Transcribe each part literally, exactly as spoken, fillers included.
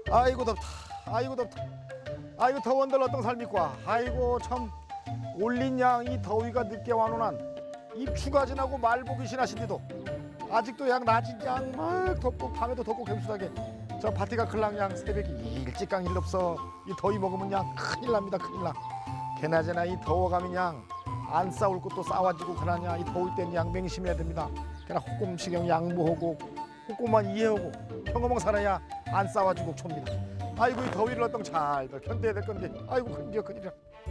아이고 덥다. 아이고 덥다. 아이고 더원들 어떤 삶이과. 아이고 참 올린 양 이 더위가 늦게 와노난 입추가 지나고 말복이 지나신데도 아직도 양 낮은 양막 덥고 밤에도 덥고 gem수하게 저 밭에가 클랑 양 새벽에 일찍 강 일 없어. 이 더위 먹으면 양 큰일 납니다. 큰일 나. 개나저나 이 더워가면 양 안 싸울 것도 싸워지고 그러냐. 이 더울 땐 양 맹심해야 됩니다. 그냥 호꼼시경 양보하고 호꼼만 이해하고 평범하게 살아야 안 싸워지고 춥니다. 아이고 이 더위를 어떤 잘 견뎌야 될 건데 아이고 큰일이야 큰일이야.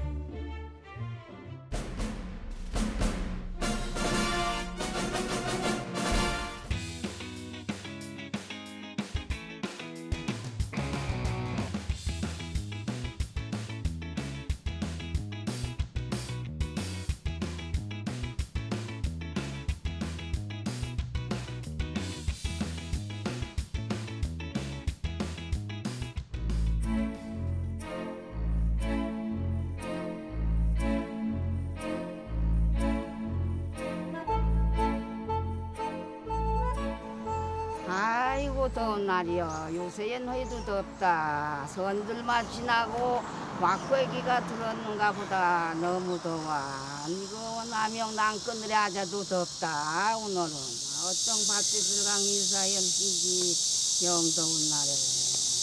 아이고 더운 날이여. 요새엔 해도 덥다. 선들만 지나고 막고기가 들었는가 보다. 너무 더워. 이거 남영 난꺼늘에 아자도 덥다. 오늘은 어떤 밭에 들어간 인사연신지 영 더운 날에.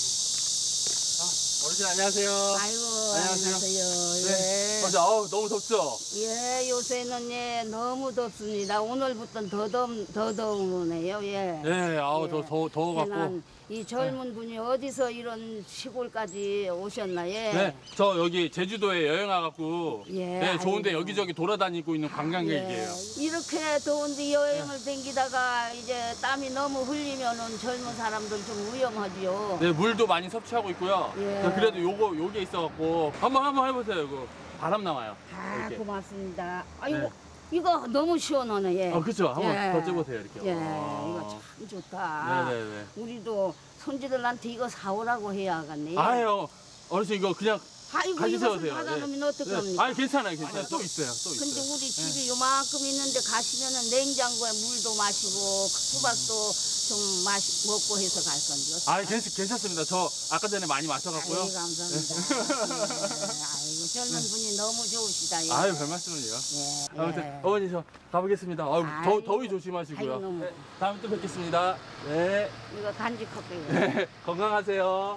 어르신 안녕하세요. 아이고 안녕하세요. 안녕하세요. 네. 예. 어르신 아우 너무 덥죠? 예, 요새는 예 너무 덥습니다. 오늘부터는 더 더 더 더우네요. 예. 네, 아우 예. 더 더워 더워갖고. 이 젊은 분이 어디서 이런 시골까지 오셨나? 예. 네, 저 여기 제주도에 여행 와갖고 예, 네, 좋은데 아이고. 여기저기 돌아다니고 있는 관광객이에요. 예. 이렇게 더운데 여행을 댕기다가 이제 땀이 너무 흘리면은 젊은 사람들 좀 위험하지요. 네, 물도 많이 섭취하고 있고요. 예. 네, 그래도 요거 요게 있어갖고 한번 한번 해보세요. 이거 바람 나와요. 아, 이렇게. 고맙습니다. 아이고, 네. 이거 너무 시원하네. 예. 어, 그렇죠. 한번 예. 더 쪄보세요, 이렇게. 예, 아. 이거 참 좋다. 네네네. 우리도 손지들한테 이거 사오라고 해야겠네. 아유, 어르신 이거 그냥 아이고 가지셔도 이것을 돼요. 받아놓으면 네. 어떡합니까? 아니 괜찮아요, 괜찮아요. 또 있어요, 또 근데 있어요. 우리 집이 요만큼 있는데 가시면은 냉장고에 물도 마시고 수박도 좀 마시, 먹고 해서 갈 건데. 아, 괜찮, 괜찮습니다. 저 아까 전에 많이 마셔갖고요. 아유, 감사합니다. 예, 아이고 젊은 분이 너무 좋으시다. 예. 아유, 별 말씀을요. 예, 아무튼 예. 어머니 저 가보겠습니다. 아유, 더, 아이고. 더위 조심하시고요. 아이고, 너무. 네, 다음에 또 뵙겠습니다. 네, 이거 간직할게요. 네 건강하세요.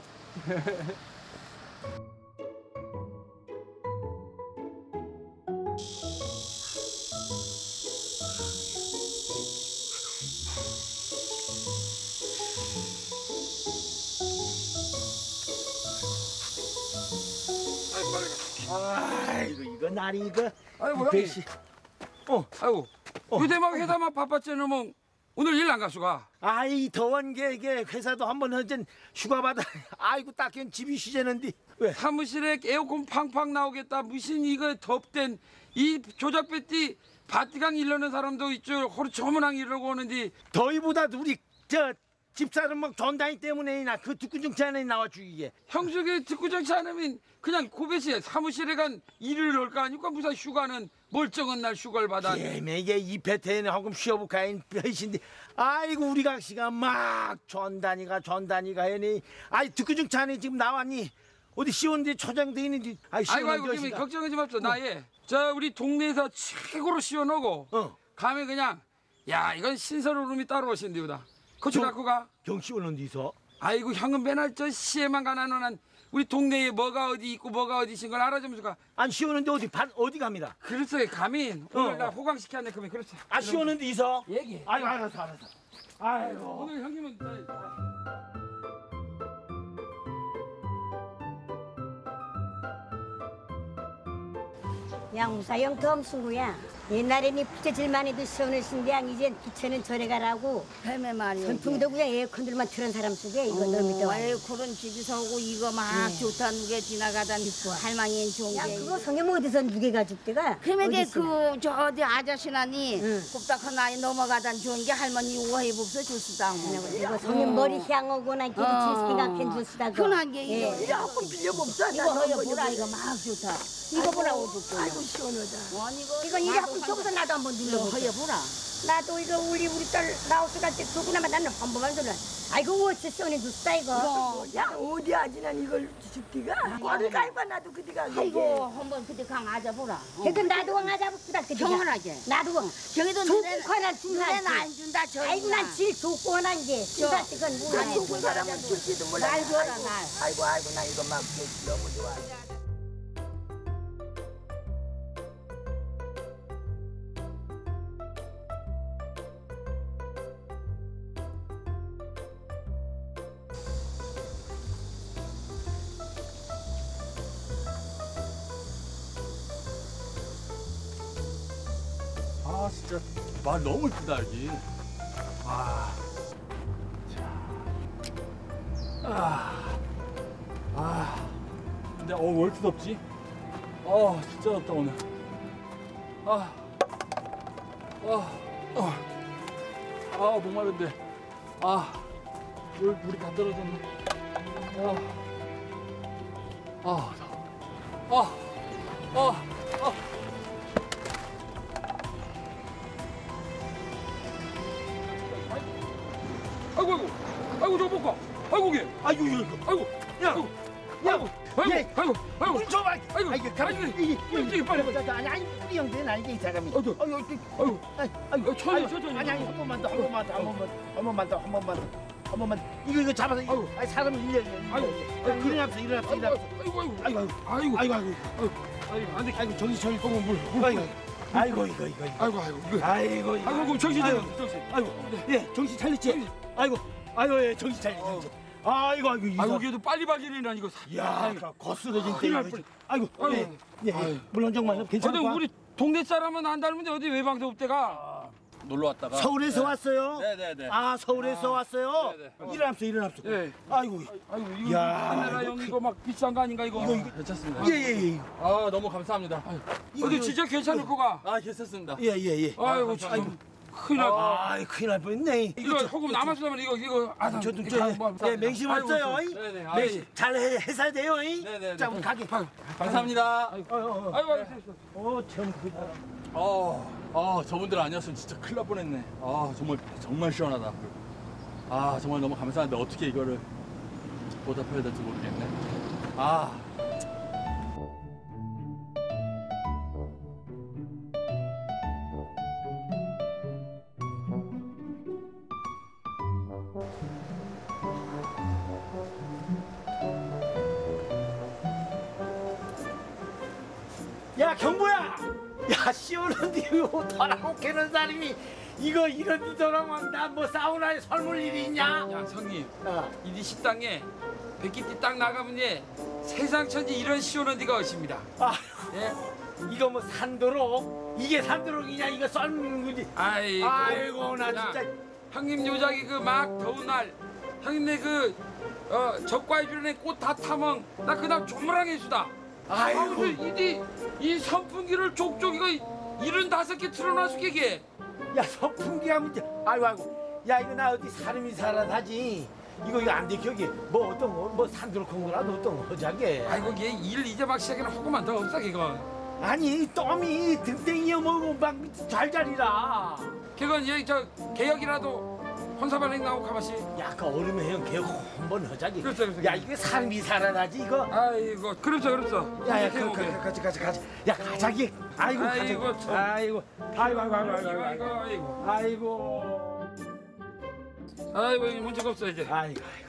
아이고 이거 날이 이거 아이고 배시. 어, 아이고 어. 휴대막 회사만 바빴지는 뭐 오늘 일 안 가수가. 아이 더운 게 이게 회사도 한번 헌전 휴가 받아. 아이고 딱히 집이 쉬자는데 왜? 사무실에 에어컨 팡팡 나오겠다. 무슨 이거 덥댄 이 조작배띠 바티강 일러는 사람도 있죠. 허리 조문항 이러고 오는데 더위보다 우리 저 집사람 막 전단위 때문에 나 그 뒷구정치 안에 나와 주기게. 형수가 듣고 정치 않으면 그냥 고배시에 사무실에 간 일을 할 거 아니까 무슨 휴가는 멀쩡한 날 휴가를 받아. 예매게 이 배태는 하금 쉬어볼까인 배신데. 아이고 우리 각시가 막 전단위가 전단위가 해니. 아이 뒷구정치 안에 지금 나왔니? 어디 시원데 초장돼 있는지. 아이 아이고 시원한 아이고 것이가. 걱정하지 맙소. 나예 저 우리 동네에서 최고로 시원하고 어. 가면 그냥 야 이건 신선 울음이 따로 오신디우다. 거기 갖고 가. 경시 오는 데서. 아이고 형은 맨날 저 시에만 가나는 한 우리 동네에 뭐가 어디 있고 뭐가 어디 있는 걸 알아주면서 가. 안 시오는데 어디 반 어디 갑니다. 그렇소 가민 어, 오늘 나 어. 호강시켰네 그러면 그렇지. 아 시오는데 이서. 얘기. 아이고 알았어 알았어. 아이고. 오늘 형님은 저- 양무사형 덤수구야. 옛날에는 부채질만 해도 시원하신데 양 이젠 부채는 저래 가라고. 뱀에 말이야. 선풍도 그냥 에어컨들만 틀은 사람 속에 이거 너무 더워. 에어컨은 집에서 오고 이거 막 네. 좋다는 게 지나가던 할망이는 좋은 야 게. 그거 성형 어디서 누게 가죽대가? 그러면 어디 있어? 그저 어디 아저씨나니 응. 곱닥한 나이 넘어가던 좋은 게 할머니 우아해 봅서 줬수다. 이거 성형 머리 향하고나 걔도 제 생각해 줬수다. 흔한 게 예. 이거 조금 빌려봅사. 이거 허여 보라 이거 막 좋다. 이거 보라 오죽고. 아이고 시원하다. 아니 이거 이건 이래 한번 저기서 나도 한번 이거 눌러볼게. 허여 보라. 나도 이거 우리 우리 딸 나우스 갈 때 그거나마 나는 한 번만 들어. 아이고 어째 써니 줬다 이거. 이거. 야 어디 아지난 이걸 죽디가 꼴을 갈고 나도 그디가 아이고 한번 그때 강 아자보라. 그래도 나도 왕 하자부다 그디가. 경원하게. 나도 왕. 경에도 좋고 눈에 하나 준다. 눈에는 안 준다. 저 아이고 난 질 좋고 하는 게 준다 그건 저 뭐야. 죽은 사람은 줄지도 몰라. 날 줘라, 아이고, 날. 아이고 아이고 나 이거 막 너무 좋아. 아 진짜 말 너무 이쁘다 여기. 아, 자, 아, 아. 근데 어 왜 이렇게 덥지? 어 진짜 덥다 오늘. 아, 아, 어. 아 목마른데. 아, 물 물이 다 떨어졌네. 아, 아, 더워. 아, 아, 아. 아이고 아이고 아이고 저거 볼까? 아이고 게 아이고 이거 아이고 야, 아이고 야, 아이고 아이고 예. 아이고 아이고 물 줘봐. 아이고 아이고 가만 아이고, 이게 이게 빨리 빨리 아니 아니 우리 형들 아니 이 사람이. 아이고. 아이고 아이고 아이고 천천히, 아이고, 천천히. 아니 아니 한 번만 더 한 번만 더 한 번만 한 번만 더 한 번만 더 한 번만 이거 이거 잡아서 이거 아이고. 아니 사람을 일려 일려. 아이고, 아이고 일어납시다 일어납시다 아이고 일어납시다. 아이고 아이고 아이고 아이고 아이고 아이고 안돼 아이고 정신 차려. 어머 물 아이고 아이고 이거 이거 이거. 아이고 아이고 이거 아이고 이거. 아이고 그럼 정신 아이고. 차려 정신 아이고 예 정신 차렸지. 아이고 아이고 예 정신 차려 정신. 아이고 아이고 이거. 아이고 걔도 빨리 발견이라 이거 야 거스러진 때 큰일 날 이거. 뻔. 아이고 아이고. 예, 예, 아이고. 예. 물론 정말 근데 괜찮아. 우리 동네 사람은 안 닮은데 어디 외방서 없대가 놀러 왔다가. 서울에서 왔어요? 네네네. 아 서울에서 왔어요? 네네. 일어납시다 일어납시다. 예 아이고 아이고 이거 야, 하늘아 이거 형 이거 막 비싼 거 아닌가 이거 이거 이거 괜찮습니다. 예예예. 아 너무 감사합니다. 어디 진짜 괜찮을 거가 아 괜찮습니다. 예예예. 아이고 참 큰일 날 뻔. 아 큰일 날 뻔했네. 이거 조금 남았으면 이거 이거 아 저도 이거 저 뭐, 예, 맹심 아이고, 없어요. 저- 네네. 아, 맹심 잘 해, 해서 돼요. 이? 네네네. 자 우리 가게. 감사합니다. 아이고 아이고. 아이고 아이고 어참 어, 어 저분들 아니었으면 진짜 큰일 날 뻔했네. 아 정말 정말 시원하다. 아 정말 너무 감사한데 어떻게 이거를 보답해야 될지 모르겠네. 아. 야 경보야. 야 시원한데 이거 더라고 캐는 사람이 이거 이런 데 더라면 나뭐 사우나에 설물 일이 있냐? 야 성님 어. 이디 식당에 백기띠 딱 나가면 예 세상 천지 이런 시원한 데가 없습니다. 아 예? 이거 뭐 산도록 이게 산도록이냐 이거 썰는 거지. 아이고, 아이고 나 야, 진짜. 형님 요자기 그 막 더운 날 형님네 그 어, 적과의 주변에 꽃 다 타면 나 그다음 조물하게 수다. 아이고. 아이고 이디 이 선풍기를 족족 이거 일흔다섯 개 틀어놔서 게게. 야 선풍기가 문제. 아이고 아이고. 야 이거 나 어디 사람이 살아다지. 이거 이거 안 돼 기억이. 뭐 어떤 거, 뭐 산도록한 거라도 어떤 거 하자게. 아이고 얘일 이제 막 시작해는 조금만 더 없어 이거. 아니 똥이 등땡이여 뭐고 막 잘잘이라. 그건 얘저 개혁이라도 혼사발행 나오고 가마시. 야 그 얼음에 형 개혁 한번 하자기. 그렇죠, 그렇죠. 야 이게 사람이 살아나지 이거. 아이고 그렇죠 그렇죠. 야야 이렇게 그, 먹어요. 그, 가자 가자 가자. 야 가자기. 아이고 아이고, 가자. 참. 아이고 아이고 아이고 아이고 아이고 아이고 아이고 아이고 아이고 이 문제가 없어 이제. 아이고 아이고.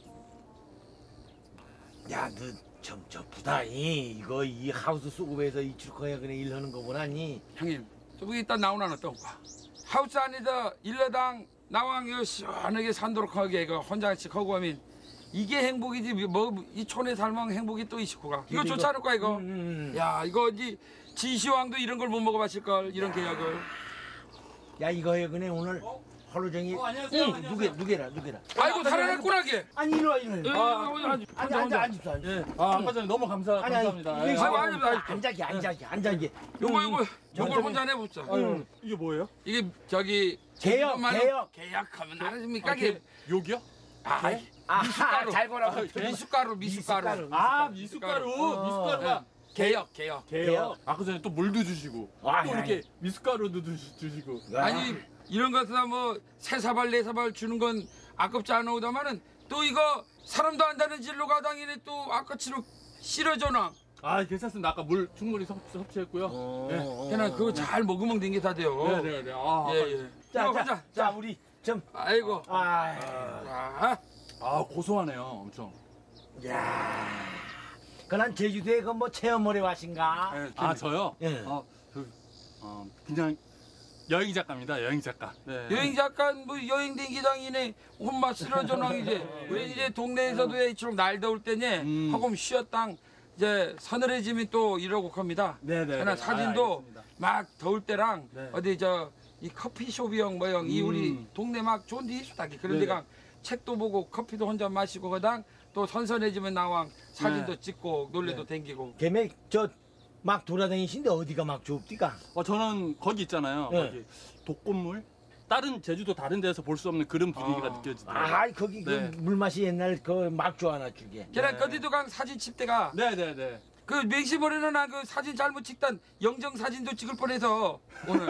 야너좀저 부다이 이거 이 하우스 수급에서 이 출커야 그냥 일하는 거 보라니. 형님 저기 일단 나오나 어떨까? 하우스 안에서 일러당 나왕 이거 시원하게 산도록 하게 이거 혼자씩 하고 하면 이게 행복이지 뭐 이 촌에 살면 행복이 또 있을까? 이거 좋지 않을까 이거? 음. 야 이거 이제 지시왕도 이런 걸 못 먹어봤을 걸 이런 계약을. 야 이거야 그냥 오늘 하루 종일. 어, 안녕하세요, 응, 안녕하세요. 누게 누게라 누게라. 아이고 살아났구나 게. 아니 이리 와 이리 와. 아, 아, 앉아, 앉아 앉아 앉아 앉아. 예. 아 아까 전에 너무 감사 아니 아니. 감사합니다. 이게 예. 아이고, 아이고, 아이고. 앉아기 앉아기 앉아기. 요거 요거 요걸 좀- 혼자 내봅시다. 아유, 이게 뭐예요? 이게 저기 개혁, 제주도만은 개혁. 계약하면 나르십니까? 아, 개- 욕이요? 아, 아하 잘 보라고. 미숫가루 미숫가루. 아 미숫가루 어. 미숫가루가 개혁 개혁. 개요. 아까 전에 또 물도 주시고 아, 또 이렇게 미숫가루도 주- 주시고. 아니 이런 것보다 뭐 세 사발 네 사발 주는 건 아깝지 않으다마는 또 이거 사람도 안 다는 진로 가당이네 또 아까처럼 실어줘나. 아 괜찮습니다. 아까 물 충분히 섭, 섭취했고요. 어. 그냥 그거 잘 먹으면 된 게 다 돼요. 네네네. 아, 예, 예. 자, 이거 자, 가자. 자, 우리 좀 아이고. 아, 아, 아 고소하네요. 엄청. 야. 그난 제주도에 그 뭐 체험머리 와신가? 예, 아 저요? 예. 어, 그, 어 그냥 여행 작가입니다. 여행 작가. 네. 여행 잠깐 뭐 여행 댕기당이네 혼마 실어줘나 이제 우리 이제 동네에서도 이처럼 날 더울 때니 음. 하고 쉬었당 이제 서늘해지면 또 이러고 겁니다. 네네. 그냥 사진도 막 더울 때랑 네. 어디 저 이 커피숍이형 뭐형 이 우리 음. 동네 막 좋은 데 있었다. 그런 네네. 데가 책도 보고 커피도 혼자 마시고 그당 또 선선해지면 나왕 사진도 네. 찍고 놀래도 댕기고. 걔네 저막 돌아다니신데 어디가 막 좁디가? 어 저는 거기 있잖아요. 네. 거기 독꽃물. 다른 제주도 다른 데서 볼 수 없는 그런 분위기가 아. 느껴지더라고요. 아, 거기 네. 그 물맛이 옛날 그 막주 하나 주게. 걔는 거기도 강 사진 칠 때가 네네네. 그 맹시머리는 나 그 사진 잘못 찍던 영정 사진도 찍을 뻔해서 오늘.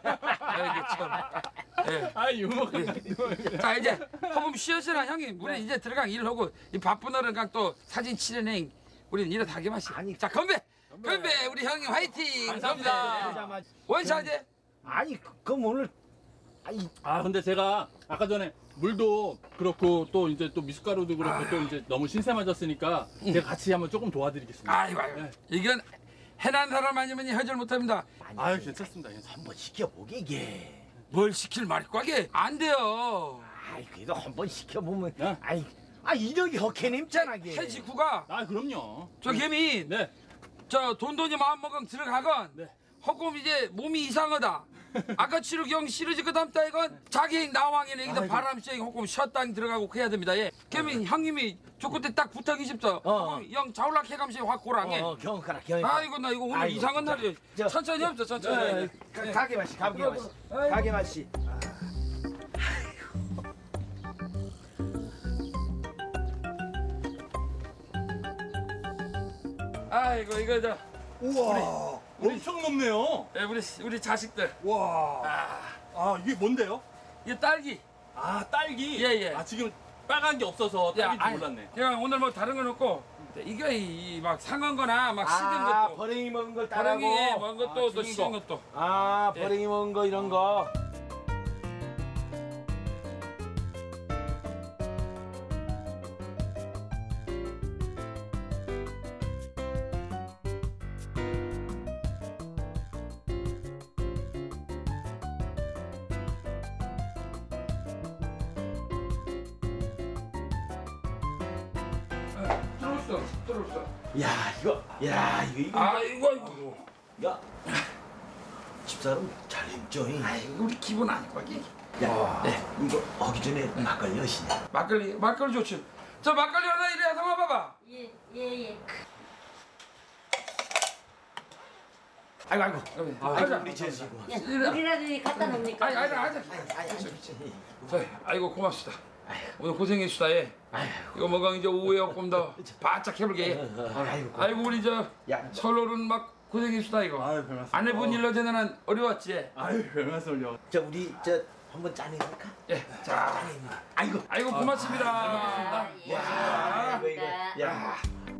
아이고 참. 예. 아 유머가. 자 이제 한번 쉬었으나 형님 우리 이제 들어간 일하고 이 바쁜 어른 강또 사진 치려내 우리는 이래 다게 마시. 아니. 자 건배. 건배 우리 형님 화이팅. 감사합니다. 건배. 원샷제. 아니, 그- 그럼 오늘 아니 아 근데 제가 아까 전에 물도 그렇고 또 이제 또 미숫가루도 그렇고 또 이제 너무 신세맞았으니까 제가 같이 한번 조금 도와드리겠습니다. 아이고 아이고. 네. 이건 해난 사람 아니면 해결 못합니다. 아유 괜찮습니다. 괜찮습니다. 한번 시켜보게 이게. 뭘 시킬 말이 꽉게 안 돼요. 아이 그래도 한번 시켜보면. 네. 아이 아 이력이 허케님잖아 게. 해지구가 아 그럼요. 저 개미 네. 저 돈돈이 마음 먹으면 들어가건 네. 허금 이제 몸이 이상하다. 아까 치료경 싫어지 그 다음 달 이건 자기 나왕이네 여기다 바람쐬기 허금 쉬었당 들어가고 그래야 됩니다. 예. 개미 형님이 저 끝에 딱 부탁이 싶어. 어. 영 자올락 해감시 확 고랑해. 어, 경가라 경가. 아이고 나 이거 오늘 아이고, 이상한 자, 날이야. 저- 천천히 합시다 천천히. 네, 가- 가게 맛이 가게 맛이 가게 맛이. 아이고 이거 저 우와. 엄청 높네요. 예, 우리 우리 자식들. 와. 아 이게 뭔데요? 이 딸기. 아 딸기. 예, 예. 아 지금 빨간 게 없어서 딸기인 줄 아니, 몰랐네. 제가 오늘 뭐 다른 건 없고 이게 이 막 상한 거나 막 시든 아 것도 버랭이 먹은 걸 따라고. 다랑이 먹은 것도 아, 또 죽은 시든 거. 것도. 아 버랭이 먹은 거 이런 거. 들어왔어 들어왔어. 야 이거 야 이거 이거. 아이고 아이고. 야 집사람 잘 했죠. 이. 아이고 우리 기분 아니고 이게. 야 이거 하기 전에 막걸리 여시냐. 막걸리 막걸리 좋지. 저 막걸리 하나 이래 한번 봐봐. 예, 예, 예. 아이고 아이고. 아, 아이고 가자. 우리 재수고. 야, 물이라도 갖다 놓습니까? 아이 아이 아이. 저, 아이고 고맙습니다. 오늘 고생했수다 예. 이거 뭐가 이제 오후에 조금 더 바짝 해볼게. 아이고. 아이고 우리 저 야. 설로는 막 고생했수다 이거. 아유 별 말씀. 아내분 일로 되는 어려웠지. 아유 별 말씀을요. 저 우리 저 한번 짠해볼까? 예. 자, 아이고. 아이고 고맙습니다. 아, 예. 야 이거 이거. 야.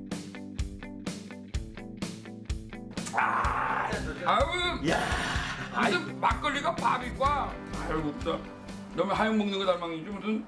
아. 아유. 야. 무슨 막걸리가 밥이과. 아이고 진짜 너무 하영 먹는 거 닮았는지 무슨.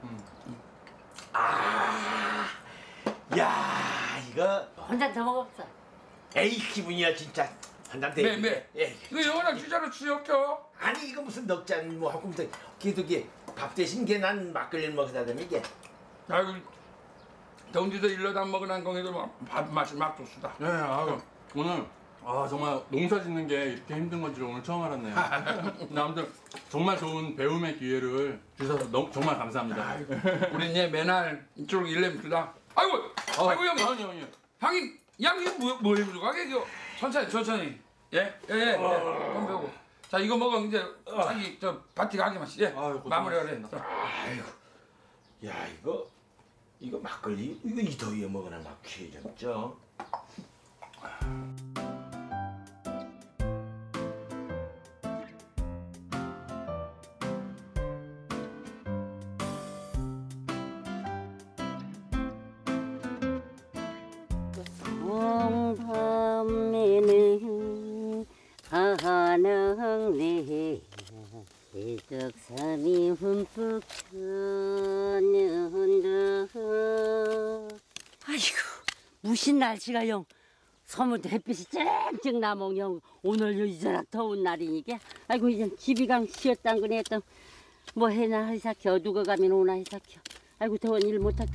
야 이거 혼자 더 먹었어. 에이 기분이야 진짜 한잔 대. 네, 네. 예. 이거 영원한 주자로 주역겨. 아니 이거 무슨 넉잔 뭐 하고 무슨 걔도 밥 대신 걔 난 막걸리를 먹으다 보니 이게. 아이고 경주도 일러다 안 먹은 한공에도 밥 맛이 막 좋수다. 네, 아유 오늘 아 정말 농사 짓는 게 이렇게 힘든 건지 오늘 처음 알았네요. 근데 아무튼 정말 좋은 배움의 기회를 주셔서 너무 정말 감사합니다. 우린 얘 맨날 이쪽으로 일렘 주다. 아이고, 아이고 형님, 아니 형님. 형님, 양이 뭐 뭐 해보려고 하게 이거 천천히 천천히. 예, 예, 예. 건 배우고. 자 이거 먹어 이제 자기 저 파티 가게 마시. 예, 아유, 마무리하래. 고생하셨습니다. 아이고. 야 이거 이거 막걸리 이거 이 더위에 먹으나 막 취해졌죠. 아이고 무슨 날씨가 영 서문 햇빛이 쨍쨍 나몽 영 오늘 요 이저락 더운 날이니까 아이고 이젠 집이강 쉬었단 거네 했던 뭐 해나 해사켜 누가 가면 오나 해사켜 아이고 더운 일 못하켜.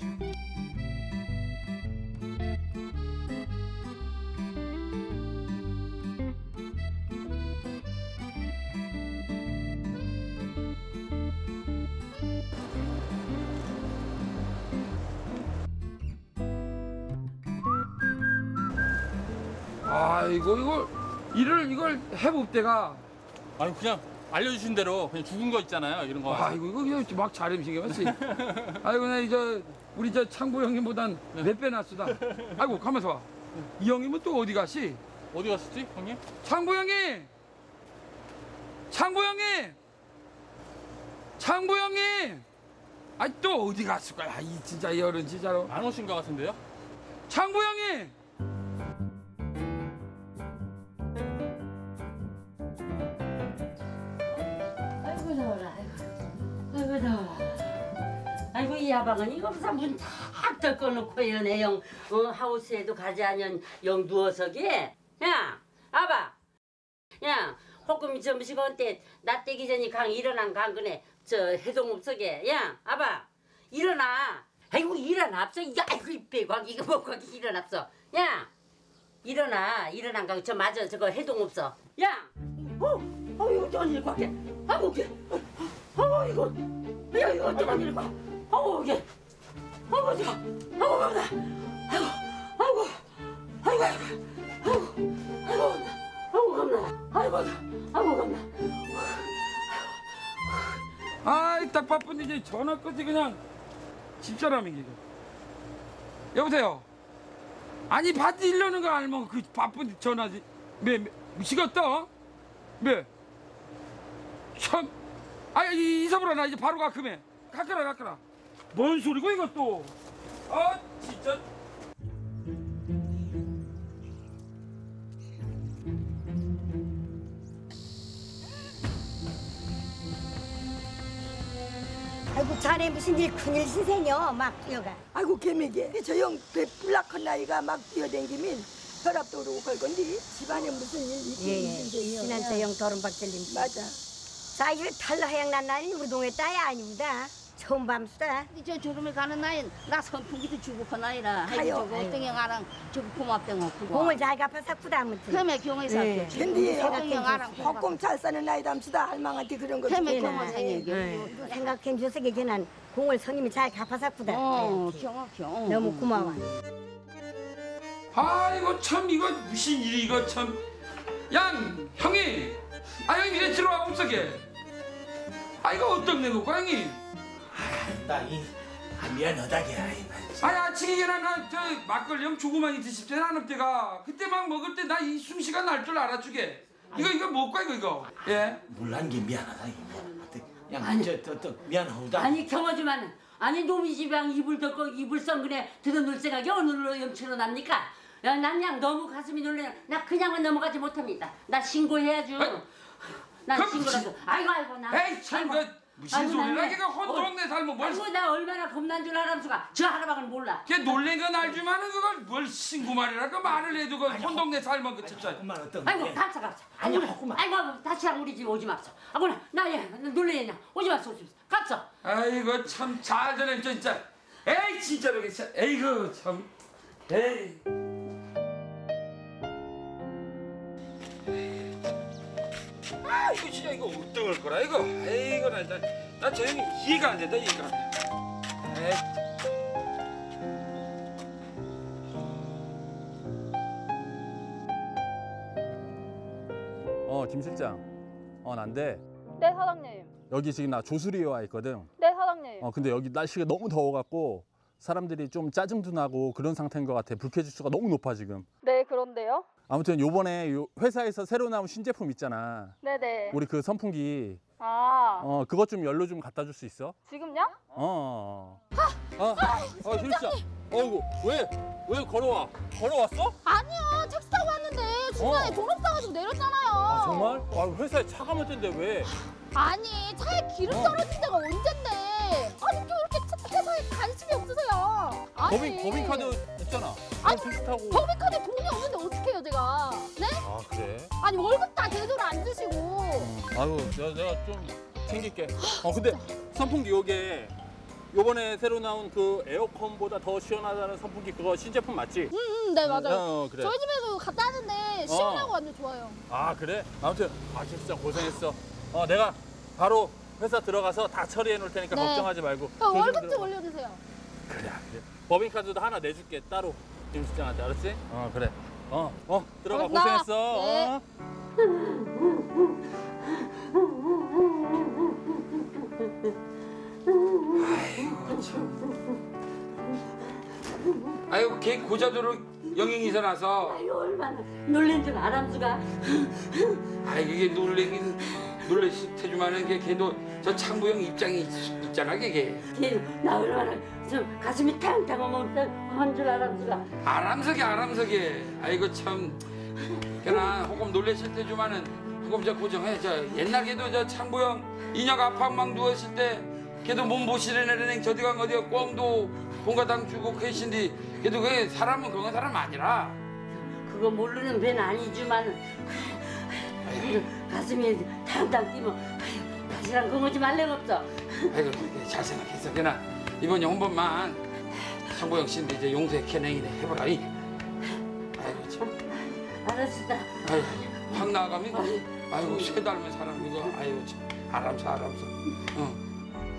아이고 이걸 일을 이걸 해봅대가. 아니 그냥 알려주신 대로 그냥 죽은 거 있잖아요. 이런 거. 아이고 이거 그냥 막 잘해주신 게 맞지. 아이고 나 이제 우리 저 창보 형님보단 몇 배 낫수다. 아이고 가만서 봐. 이 형님은 또 어디 가시? 어디 갔었지 형님? 창보 형님. 창보 형님. 창보 형님. 아이 또 어디 갔을 거야? 아, 이 진짜 이 어른 진짜로. 안 오신 것 같은데요? 창보 형님. 아이고 더워라 아이고 아이고 더워. 아이고 이 야방은 이거 무슨 문탁 덮어놓고 연애 영 어, 하우스에도 가지 않은 영 누워서게. 야 아봐 야 호금이 점심시간 때 나 떼기 전에 강 일어난 강 그네 저 해동업석에. 야 아봐 일어나. 아이고 일어나 앞서. 야 아이고 이 빼곽 이거 뭐고 일어났어. 야 일어나 일어난 강 저 맞아 저거 해동업소. 야 어 어이구 저런 일 꽉해. 아이고 이게 어 이거 야 이거 어쩌면 일 꽉. 아이고 이게 아이고 저 아이고 겁나. 아이고 아이고 아이고 아이고 아이고 아이고 겁나. 아이고 아이고 겁나. 아이 딱 바쁜데 이제 전화 끊지 그냥 집사람이 이거. 여보세요. 아니 밭 일려는 거 알면 그 바쁜데 전화지. 매 미치겠다. 매. 참. 아이 이사보라 나 이제 바로 가 금해. 가까라 가까라. 뭔 소리고 이것도. 아 진짜. 아이고 자네 무슨 일 큰일 신세녀 막 뛰어가. 아이고 개미게 저형 배불락한 나이가 막 뛰어댕기면 혈압도 오르고 걸건디 집안에 무슨 일 있긴 예예. 있는데요. 지난 저형 도른박절님. 맞아. 자 이거 탈로 하양 난 날이 우리 동네 따야 아닙니다. 처음 밤수다. 저 주름에 가는 나이 나 선풍기도 주고 그 나이라. 가요. 아이고 저거 어떤 영아랑 저거 고맙대고 그거. 공을 잘 갚아 샀구다 아무튼. 틈에 경에서 네. 근데 어떤 영아랑 헛꿈 잘 사는 나이 담시다 할망한테 그런 거 틈에 주고. 경을 생기게. 네. 생각해 줘서 걔는 공을 성님이 잘 갚아 샀구다. 어 경어 경. 너무 고마워. 아이고 참 이거 무슨 일이 이거 참. 양 형이. 아 형님 이래 들어와 봅석에. 아 이거 어떤 내고 형님. 나이 아, 미안하다게. 아니 아침에 일어나 저 막걸리 형 조그만이 드십대 나는 때가 그때 막 먹을 때 나 이 숨쉬가 날 줄 알아주게. 이거 이거 못가 이거 이거. 예. 몰란 게 미안하다 이거. 그냥 저또 미안하다. 아니 경호지만 아니 놈이 집이랑 이불 덮고 이불 썬그네 들어놀 생각이 어느로 염치로 납니까? 야, 난 그냥 너무 가슴이 놀래. 나 그냥은 넘어가지 못합니다. 나 신고해야죠. 아이, 난 그럼 신고라도. 아이고 아이고 나. 에이 참 아이고. 그 무슨 아이고, 소리야 난 걔가 혼동네 살면 뭘. 아이고 나 얼마나 겁난 줄 알았수가. 저 할아버지는 몰라. 걔 놀란 건 알지만은 그걸 뭘 신고 말이라 그 말을 해도 그 혼동네 살면 그 진짜. 그만 어떤. 아이고 갑자 갑자. 아니, 아이고 하구만. 아이고 다시랑 우리 집 오지 맙소. 아이고 나얘 놀래냐. 오지 맙소 오지 맙소. 갑자. 아이고 참 잘 되네 진짜. 에이 진짜로 진짜. 에이구 참. 에이. 아 이거 진짜 이거 어떡할 거라 이거. 에이구 나나저 형이 이해가 안 된다 이해가 안 돼. 에이. 어, 김 실장. 어, 난데 네, 사장님. 여기 지금 나 조수리에 와 있거든. 네, 사장님. 어, 근데 여기 날씨가 너무 더워갖고 사람들이 좀 짜증도 나고 그런 상태인 것 같아. 불쾌지수가 너무 높아 지금. 네, 그런데요? 아무튼 요번에 요 회사에서 새로 나온 신제품 있잖아. 네네. 우리 그 선풍기. 아, 어, 그것 좀 연료 좀 갖다 줄 수 있어? 지금요? 어. 어, 어, 어, 실장. 어이구, 왜, 왜 걸어와? 걸어왔어? 아니요, 택시 타고 왔는데 중간에 어. 도로 싸가지고 내렸잖아요. 아, 정말? 아, 회사에 차가 많던데 왜? 아니, 차에 기름 떨어진 데가 언젠데. 아니, 또 이렇게 차- 회사에 간식 돈이 없으세요. 아니. 법인 법인카드 있잖아. 아니, 택시 타고. 법인카드 돈이 없는데 어떻게 해요 제가? 네? 아 그래? 아니 월급 다 제대로 안 주시고. 아유 내가 내가 좀 챙길게. 어 근데 선풍기 요게 요번에 새로 나온 그 에어컨보다 더 시원하다는 선풍기 그거 신제품 맞지? 응응 네 맞아요. 어 그래. 저희 집에도 갖다 하는데 시원하고 완전 좋아요. 아 그래? 아무튼 아 진짜 고생했어. 어 내가 바로 회사 들어가서 다 처리해 놓을 테니까 네. 걱정하지 말고. 그럼 조심 월급 좀 들어가. 올려주세요. 그래 그래. 법인카드도 하나 내줄게 따로 김 실장한테 알았지? 어 그래. 어 어 들어가 고맙다. 고생했어. 네. 어? 아이고 걔 고자도로 영행이서 나서 아유 얼마나 놀란 줄 아람수가. 아 이게 놀래긴 놀래시 태주만은 걔 걔도 저 창부형 입장이 있, 있잖아 걔. 걔나 얼마나 좀 가슴이 탕탕 어멈한 줄 아람수가. 아람석이 아람석이. 아이고 참 걔나 조금 놀래실 때주만은 조금 저 고정해. 저 옛날 걔도 저 창부형 인혁 아팡망 누웠을 때 걔도 몸보시래내는 저디가 어디가 꽝도 공가당 주고 계신디 걔도 그 사람은 그건 사람 아니라. 그거 모르는 배는 아니지만 가슴이 탕탕 뛰면 다시랑 그거지 말랭 없어. 아이고 잘 생각했어. 걔나 이번 한 번만 창부형 씨인데 이제 용서의 캐냉이네 해보라. 이. 아이고 참. 알았다. 아이고 확 나가면 아이고 새 닮은 사람 이거 아이고 참 아람사 아람사. 어.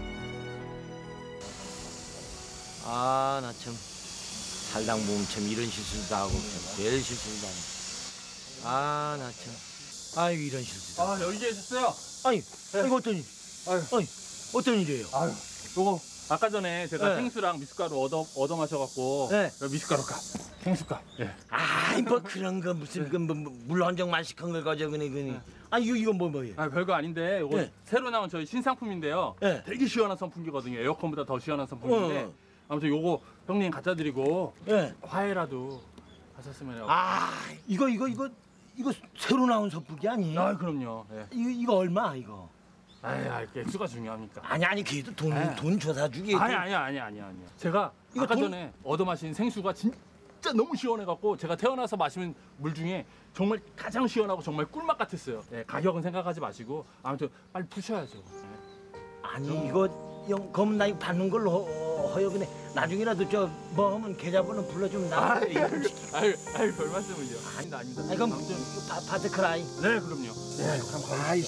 아 나 참 살다 보면 참 이런 실수도 하고 참 제일 실수도 하네. 아 나 참 아유 이런 실수도. 아 여기 계셨어요? 아니 이거 어떤 일? 아유. 아니 어떤 일이에요? 아유 요거 아까 전에 제가 네. 생수랑 미숫가루 얻어 얻어 마셔갖고 네. 미숫가루 값, 생수값. 예. 아이 뭐 그런 거 무슨 그 뭐, 물 한정만 시킨 걸 가져 그네 그네. 아 이거 이거 뭐 뭐예요? 아 별거 아닌데 요거 네. 새로 나온 저희 신상품인데요. 네. 되게 시원한 선풍기거든요. 에어컨보다 더 시원한 선풍기인데 어. 아무튼 요거 형님 갖다 드리고 예. 화해라도 하셨으면 해요. 아 이거 이거 이거 이거 새로 나온 선풍기 아니에요? 아 그럼요. 예. 이거 이거 얼마 이거? 아이, 아, 액수가 중요합니까? 아니 아니 그래도 돈 네. 돈 줘사 주기. 아니 아니 아니 아니 아니요. 제가 이거 아까 돈- 전에 얻어 마신 생수가 진짜 너무 시원해갖고 제가 태어나서 마시는 물 중에 정말 가장 시원하고 정말 꿀맛 같았어요. 예, 가격은 생각하지 마시고 아무튼 빨리 푸셔야죠. 예. 아니 이거 영 그럼 나 이거 받는 걸로 허, 허여 그네. 나중이라도 저 뭐 하면 계좌번호 불러주면 나. 아유, 아유, 아유, 별 말씀을요. 아닙니다, 아닙니다. 아니 그럼 아무튼 이거 바, 받으크라이. 네, 그럼요. 네, 그럼 아이.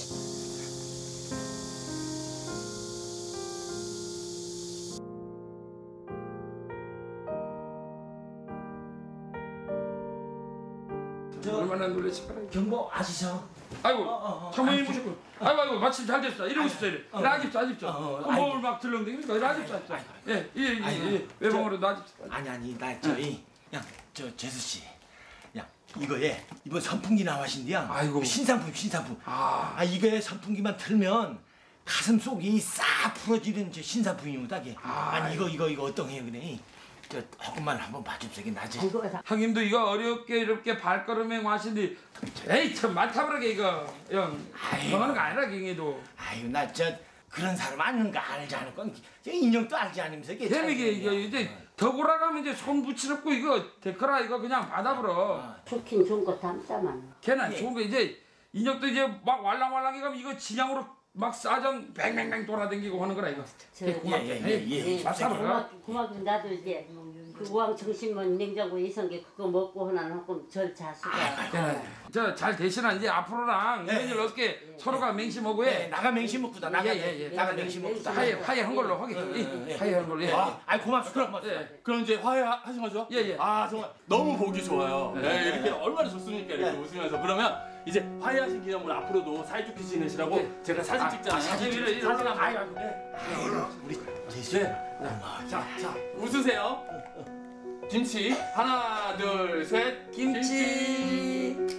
얼마나 놀랬을까. 경보 아시죠? 아이고 어, 어. 장모님 모시고 아이고 아이고 마침 잘 됐다. 이러고 싶다 이래. 어. 나집사 나집사. 어, 어, 몸을 막 들렁대니까 나집사 나집사. 예, 예, 예, 예. 외봉으로 나집사. 아니 아니 나 저기 야저 재수 씨. 야 이거에 이번 선풍기 나와신디야. 아이고. 신상품 신상품. 아. 아 이거에 선풍기만 틀면 가슴 속이 싹 풀어지는 저 신상품이다 게. 아, 아니 이거 이거 이거 어떤 해요 그네. 저 조금만 한번 봐줍세게 나지. 형님도 이거 어렵게 이렇게 발걸음에 와신디 에이 참 많다버라게 이거 형 그거는 거 아니라 경에도 아유 나 저 그런 사람 아는 거 알지 않을 건 인형도 알지 않으면서 이게 재미게 이거 이제 더 골아가면 이제 손 붙이렵고 이거 데커라 이거 그냥 받아버려. 좋긴 좋은 거 담다만. 걔는 좋은 거 이제 인혁도 이제 막 왈랑왈랑해 가면 이거 진양으로 막 싸정 뱅뱅뱅 돌아다니고 하는 거라 이거. 저, 걔 고맙게. 예, 예, 예, 예. 예, 맞다, 고맙 고맙고 나도 이제 그 우왕 정신만 냉장고 이성게 그거 먹고 하나 하고 절 자수가. 걔는 저잘 되시나 이제 앞으로랑 예. 이런 일 없게 서로가 맹심하고 예, 해. 나가 맹심 먹구다 나가 예, 예, 예. 나가 맹심 먹구다. 화해 화해한 걸로 하게. 예, 화해한 걸로. 예. 아, 아이 고맙습니다. 고맙습니다. 예. 그럼 이제 화해하신 거죠? 예, 예. 아, 정말 너무 보기 좋아요. 네. 네, 이렇게 얼마나 좋습니까? 이렇게 웃으면서. 그러면 이제 화해하신 기념으로 앞으로도 사이좋게 지내시라고 네. 제가 사진 아, 찍잖아요. 아, 사진 찍- 이래, 이래. 사진 한번. 아유, 아유, 네. 우리 재수. 네. 자, 자, 웃으세요. 김치. 하나, 둘, 셋. 김치.